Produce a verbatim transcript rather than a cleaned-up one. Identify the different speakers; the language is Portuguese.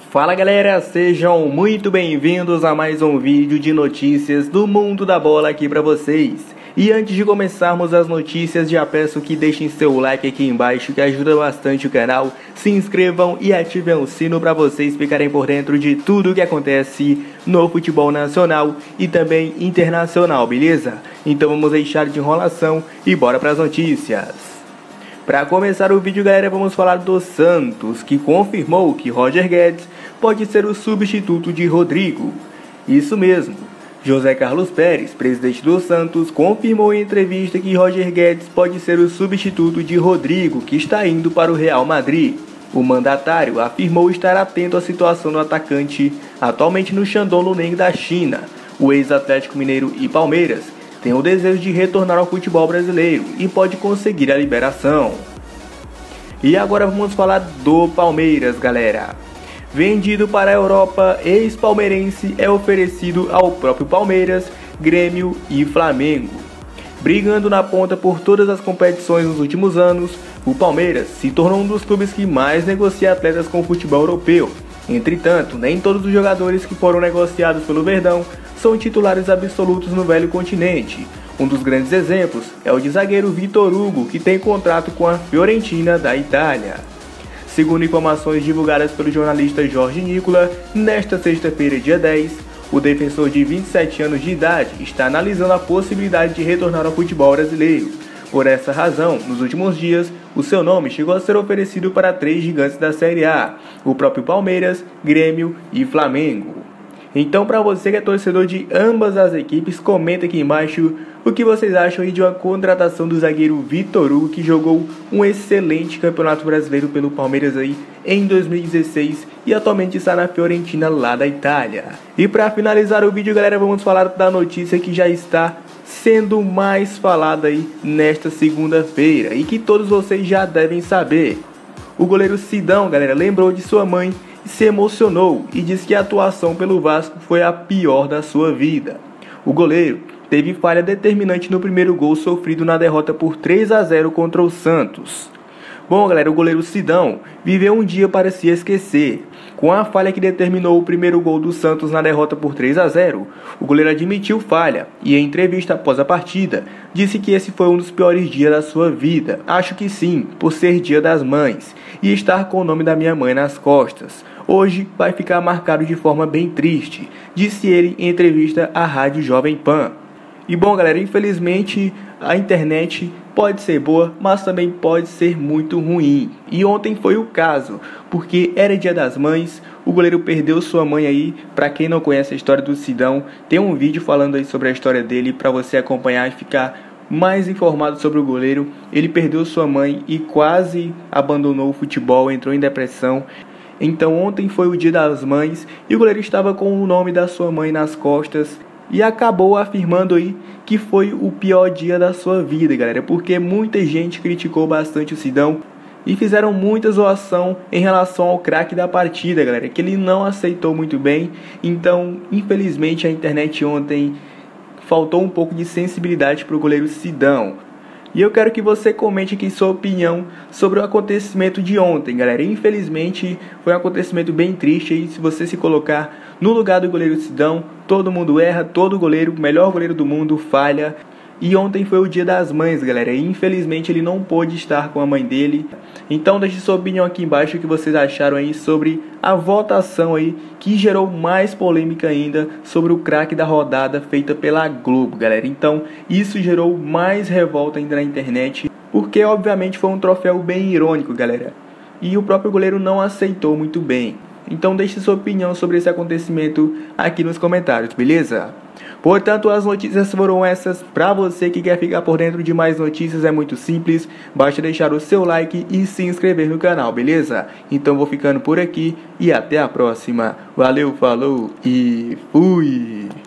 Speaker 1: Fala galera, sejam muito bem-vindos a mais um vídeo de notícias do mundo da bola aqui pra vocês. E antes de começarmos as notícias, já peço que deixem seu like aqui embaixo, que ajuda bastante o canal. Se inscrevam e ativem o sino para vocês ficarem por dentro de tudo que acontece no futebol nacional e também internacional, beleza? Então vamos deixar de enrolação e bora para as notícias. Para começar o vídeo, galera, vamos falar do Santos, que confirmou que Roger Guedes pode ser o substituto de Rodrigo. Isso mesmo, José Carlos Pérez, presidente do Santos, confirmou em entrevista que Roger Guedes pode ser o substituto de Rodrigo, que está indo para o Real Madrid. O mandatário afirmou estar atento à situação do atacante, atualmente no Shandong Luneng da China. O ex-Atlético Mineiro e Palmeiras tem o desejo de retornar ao futebol brasileiro e pode conseguir a liberação. E agora vamos falar do Palmeiras, galera. Vendido para a Europa, ex-palmeirense é oferecido ao próprio Palmeiras, Grêmio e Flamengo. Brigando na ponta por todas as competições nos últimos anos, o Palmeiras se tornou um dos clubes que mais negocia atletas com o futebol europeu. Entretanto, nem todos os jogadores que foram negociados pelo Verdão são titulares absolutos no velho continente. Um dos grandes exemplos é o de zagueiro Vitor Hugo, que tem contrato com a Fiorentina da Itália. Segundo informações divulgadas pelo jornalista Jorge Nicola, nesta sexta-feira, dia dez, o defensor de vinte e sete anos de idade está analisando a possibilidade de retornar ao futebol brasileiro. Por essa razão, nos últimos dias, o seu nome chegou a ser oferecido para três gigantes da Série A, o próprio Palmeiras, Grêmio e Flamengo. Então, para você que é torcedor de ambas as equipes, comenta aqui embaixo o que vocês acham aí de uma contratação do zagueiro Vitor Hugo, que jogou um excelente campeonato brasileiro pelo Palmeiras aí em dois mil e dezesseis e atualmente está na Fiorentina lá da Itália. E para finalizar o vídeo, galera, vamos falar da notícia que já está sendo mais falada aí nesta segunda-feira e que todos vocês já devem saber. O goleiro Sidão, galera, lembrou de sua mãe, se emocionou e disse que a atuação pelo Vasco foi a pior da sua vida. O goleiro teve falha determinante no primeiro gol sofrido na derrota por três a zero contra o Santos. Bom, galera, o goleiro Sidão viveu um dia para se esquecer. Com a falha que determinou o primeiro gol do Santos na derrota por três a zero, o goleiro admitiu falha e, em entrevista após a partida, disse que esse foi um dos piores dias da sua vida. Acho que sim, por ser Dia das Mães e estar com o nome da minha mãe nas costas. Hoje vai ficar marcado de forma bem triste, disse ele em entrevista à Rádio Jovem Pan. E bom, galera, infelizmente a internet pode ser boa, mas também pode ser muito ruim. E ontem foi o caso, porque era Dia das Mães, o goleiro perdeu sua mãe aí. Pra quem não conhece a história do Sidão, tem um vídeo falando aí sobre a história dele pra você acompanhar e ficar mais informado sobre o goleiro. Ele perdeu sua mãe e quase abandonou o futebol, entrou em depressão. Então ontem foi o Dia das Mães e o goleiro estava com o nome da sua mãe nas costas e acabou afirmando aí que foi o pior dia da sua vida, galera, porque muita gente criticou bastante o Sidão e fizeram muita zoação em relação ao craque da partida, galera, que ele não aceitou muito bem. Então, infelizmente, a internet ontem faltou um pouco de sensibilidade para o goleiro Sidão. E eu quero que você comente aqui sua opinião sobre o acontecimento de ontem, galera. Infelizmente, foi um acontecimento bem triste. E se você se colocar no lugar do goleiro Sidão, todo mundo erra, todo goleiro, o melhor goleiro do mundo, falha. E ontem foi o Dia das Mães, galera. E infelizmente ele não pôde estar com a mãe dele. Então deixe sua opinião aqui embaixo, o que vocês acharam aí sobre a votação aí, que gerou mais polêmica ainda, sobre o craque da rodada feita pela Globo, galera. Então isso gerou mais revolta ainda na internet, porque obviamente foi um troféu bem irônico, galera. E o próprio goleiro não aceitou muito bem. Então deixe sua opinião sobre esse acontecimento aqui nos comentários, beleza? Portanto, as notícias foram essas. Para você que quer ficar por dentro de mais notícias, é muito simples. Basta deixar o seu like e se inscrever no canal, beleza? Então vou ficando por aqui e até a próxima. Valeu, falou e fui!